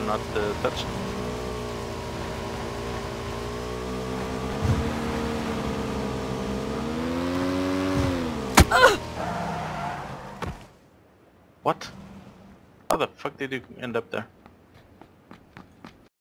not touched. What? How the fuck did you end up there?